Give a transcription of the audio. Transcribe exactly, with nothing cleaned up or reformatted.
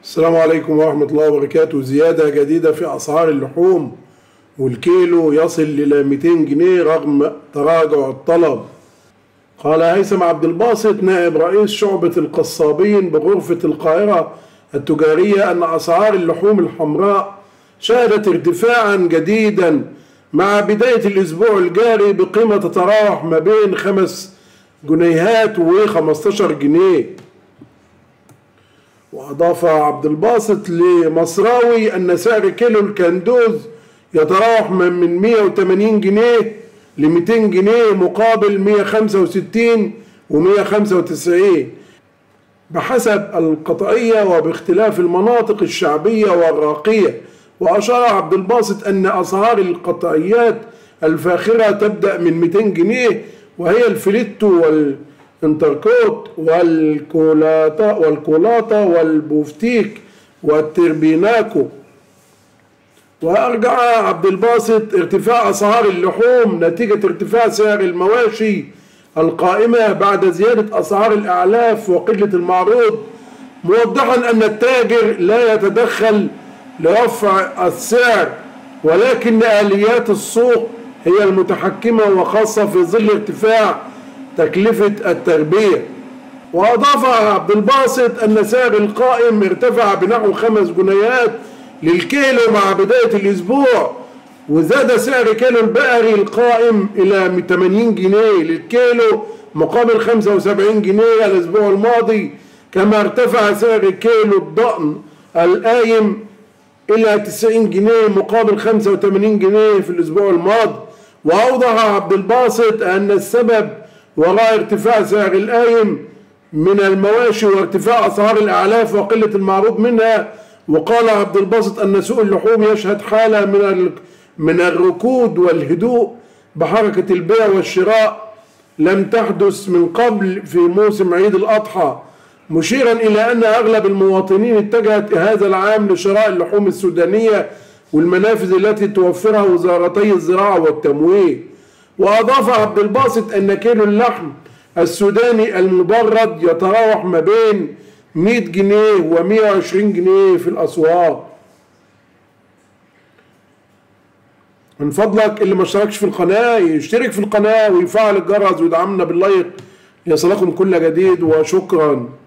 السلام عليكم ورحمة الله وبركاته. زيادة جديدة في أسعار اللحوم، والكيلو يصل إلى مئتين جنيه رغم تراجع الطلب. قال هيثم عبد الباسط نائب رئيس شعبة القصابين بغرفة القاهرة التجارية أن أسعار اللحوم الحمراء شهدت ارتفاعا جديدا مع بداية الأسبوع الجاري بقيمة تتراوح ما بين خمس جنيهات وخمستاشر جنيه. وأضاف عبد الباسط لمصراوي أن سعر كيلو الكندوز يتراوح من مئة وثمانين جنيه ل مئتين جنيه مقابل مئة وخمسة وستين و مئة وخمسة وتسعين بحسب القطعية وباختلاف المناطق الشعبية والراقية. وأشار عبد الباسط أن أسعار القطعيات الفاخرة تبدأ من مئتين جنيه، وهي الفليتو والانتركوت والكولاتا والكولاتا والبوفتيك والتربيناكو. وأرجع عبد الباسط ارتفاع أسعار اللحوم نتيجة ارتفاع سعر المواشي القائمة بعد زيادة أسعار الأعلاف وقلة المعروض، موضحا أن التاجر لا يتدخل لرفع السعر، ولكن آليات السوق هي المتحكمة، وخاصة في ظل ارتفاع تكلفة التربية. وأضاف عبد الباسط أن سعر القائم ارتفع بنحو خمس جنيهات للكيلو مع بداية الأسبوع، وزاد سعر كيلو البقري القائم إلى ثمانين جنيه للكيلو مقابل خمسة وسبعين جنيه الأسبوع الماضي، كما ارتفع سعر كيلو الضأن القايم إلى تسعين جنيه مقابل خمسة وثمانين جنيه في الأسبوع الماضي. وأوضح عبد الباسط أن السبب وراء ارتفاع سعر القايم من المواشي وارتفاع أسعار الأعلاف وقلة المعروض منها. وقال عبد الباسط أن سوق اللحوم يشهد حالة من من الركود والهدوء بحركة البيع والشراء لم تحدث من قبل في موسم عيد الأضحى، مشيرا إلى أن أغلب المواطنين اتجهت هذا العام لشراء اللحوم السودانية والمنافذ التي توفرها وزارتي الزراعة والتموين. وأضاف عبد الباسط أن كيلو اللحم السوداني المبرد يتراوح ما بين مئة جنيه و مئة وعشرين جنيه في الأسواق. من فضلك اللي ما اشتركش في القناة يشترك في القناة ويفعل الجرس ويدعمنا باللايك ليصلكم كل جديد، وشكرا.